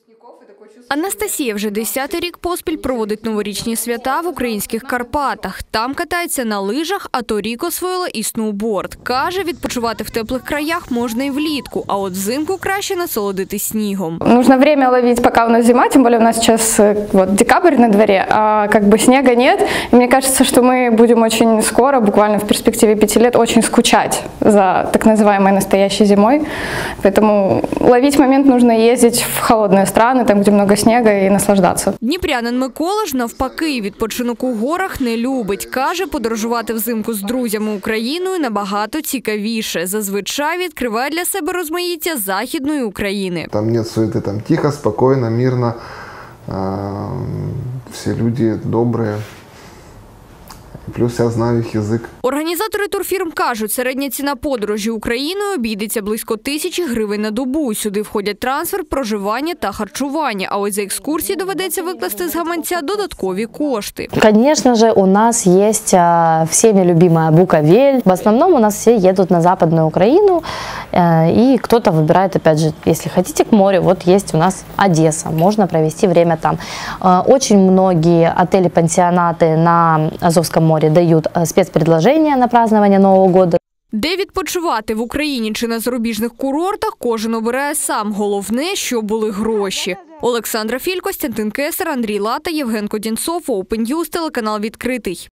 Анастасія вже 10-й рік поспіль проводить новорічні свята в українських Карпатах. Там катається на лижах, а торік освоїла і сноуборд. Каже, відпочивати в теплих краях можна і влітку, а от взимку краще насолодитись снігом. Нужно время ловить, пока у нас зима, тем более у нас сейчас декабрь на дворе, а снега нет. И мне кажется, что мы будем очень скоро, буквально в перспективе 5 лет, очень скучать за так называемой настоящей зимой. Поэтому ловить момент нужно ездить в холодные страны, там, где много снега, і наслаждатися. Дніпрянин Микола ж навпаки відпочинок у горах не любить. Каже, подорожувати взимку з друзями Україною набагато цікавіше. Зазвичай відкриває для себе розмаїття Західної України. Там нет суеты, там тихо, спокойно, мирно. Всі люди добрі. Плюс я знаю їх язик. Організатори турфірм кажуть, середня ціна подорожі Україною обійдеться близько 1000 гривень на добу. Сюди входять трансфер, проживання та харчування. А ось за екскурсії доведеться викласти з гаманця додаткові кошти. Конечно же, у нас есть всеми любимая Буковель. В основном у нас все едут на Западную Украину. И кто-то выбирает, опять же, если хотите, к морю. Вот есть у нас Одесса. Можно провести время там. Очень многие отели, пансионаты на Азовском море дають спецпредложення на празднование Нового року. Де відпочивати – в Україні чи на зарубіжних курортах – кожен обирає сам. Головне, щоб були гроші. Олександра Філь, Костянтин Кесар, Андрій Лата, Євген Кодінцов, Open News, телеканал «Відкритий».